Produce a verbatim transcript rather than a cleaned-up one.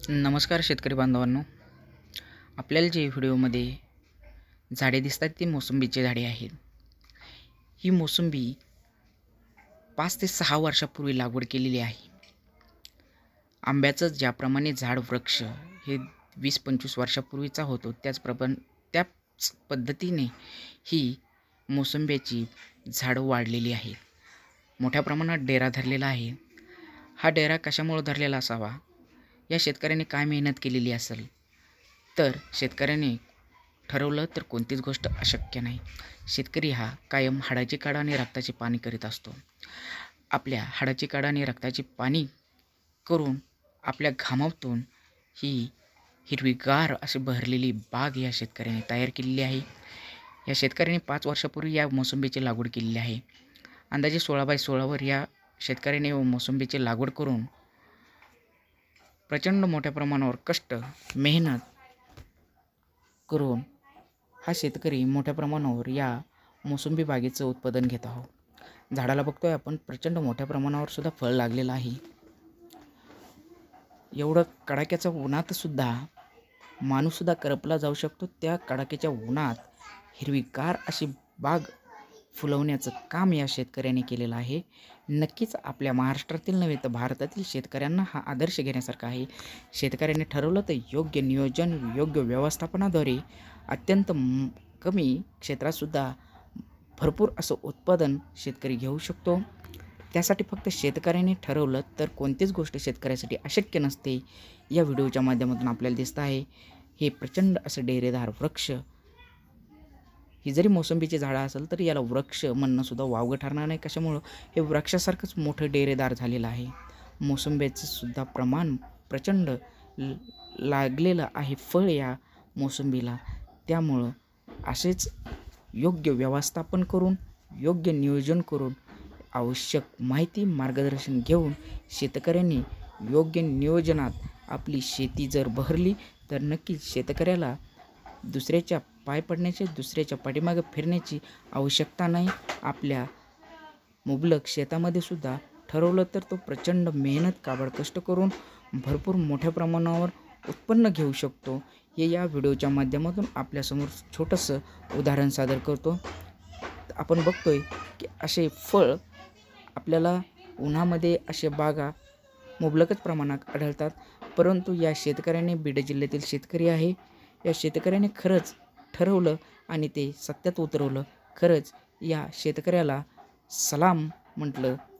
नमस्कार शेतकरी बांधवांनो, आपल्याला जे व्हिडिओमध्ये झाडे दिसतात ती मोसंबीची झाडे आहेत. ही मोसंबी पाच ते सहा वर्षापूर्वी लागवड केलेली आहे. आंब्याचं ज्याप्रमाणे झाड वृक्ष हे वीस पंचवीस वर्षापूर्वीचा होतो त्याचप्रमाणे त्याच पद्धतीने ही मोसंब्याची झाडं वाढलेली आहेत. मोठ्या प्रमाणात डेरा धरलेला आहे. हा डेरा कशामुळे धरलेला असावा? या शेतकऱ्याने काय मेहनत केलेली असेल? तर शेतकऱ्याने ठरवलं तर कोणतीच गोष्ट अशक्य नाही. शेतकरी हा कायम हाडाची काढ आणि रक्ताचे पाणी करीत असतो. आपल्या हाडाची काढ आणि रक्ताचे पाणी करून आपल्या घामातून ही हिरवीगार अशी बहरलेली बाग या शेतकऱ्याने तयार केलेली आहे. या शेतकऱ्याने पाच वर्षापूर्वी या मोसंबीची लागवड केलेली आहे. अंदाजे सोळा बाय सोळावर या शेतकऱ्याने मोसंबीची लागवड करून प्रचंड मोठ्या प्रमाणावर कष्ट मेहनत करून हा शेतकरी मोठ्या प्रमाणावर या मोसंबी बागेचं उत्पादन घेत आहोत. झाडाला बघतोय आपण प्रचंड मोठ्या प्रमाणावर सुद्धा फळ लागलेलं आहे. एवढं कडाक्याच्या उन्हात सुद्धा माणूससुद्धा करपला जाऊ शकतो. त्या कडाक्याच्या उन्हात हिरवीगार अशी बाग फुलवण्याचं काम या शेतकऱ्याने केलेलं आहे. नक्कीच आपल्या महाराष्ट्रातील नव्हे तर भारतातील शेतकऱ्यांना हा आदर्श घेण्यासारखा आहे. शेतकऱ्याने ठरवलं तर योग्य नियोजन योग्य व्यवस्थापनाद्वारे अत्यंत कमी क्षेत्रातसुद्धा भरपूर असं उत्पादन शेतकरी घेऊ शकतो. त्यासाठी फक्त शेतकऱ्याने ठरवलं तर कोणतीच गोष्ट शेतकऱ्यासाठी अशक्य नसते. या व्हिडिओच्या माध्यमातून आपल्याला दिसत आहे हे प्रचंड असं डेरेदार वृक्ष. ही जरी मोसंबीची झाडं असेल तर याला वृक्ष म्हणणंसुद्धा वावगं ठरणार नाही. कशामुळं हे वृक्षासारखंच मोठं डेरेदार झालेलं आहे. मोसंबीचं सुद्धा प्रमाण प्रचंड लागलेलं आहे फळ या मोसंबीला. त्यामुळं असेच योग्य व्यवस्थापन करून योग्य नियोजन करून आवश्यक माहिती मार्गदर्शन घेऊन शेतकऱ्यांनी योग्य नियोजनात आपली शेती जर बहरली तर नक्कीच शेतकऱ्याला दुसऱ्याच्या पाय पडण्याची दुसऱ्याच्या पाठीमागे फिरण्याची आवश्यकता नाही. आपल्या मुबलक शेतामध्ये सुद्धा ठरवलं तर तो प्रचंड मेहनत काबड कष्ट करून भरपूर मोठ्या प्रमाणावर उत्पन्न घेऊ शकतो. हे या व्हिडिओच्या माध्यमातून आपल्यासमोर छोटंसं उदाहरण सादर करतो. आपण बघतोय की असे फळ आपल्याला उन्हामध्ये असे बागा मुबलकच प्रमाणात आढळतात. परंतु या शेतकऱ्याने बीड जिल्ह्यातील शेतकरी आहे. या शेतकऱ्याने खरंच ठरवलं आणि ते सत्यात उतरवलं. खरंच या शेतकऱ्याला सलाम म्हटलं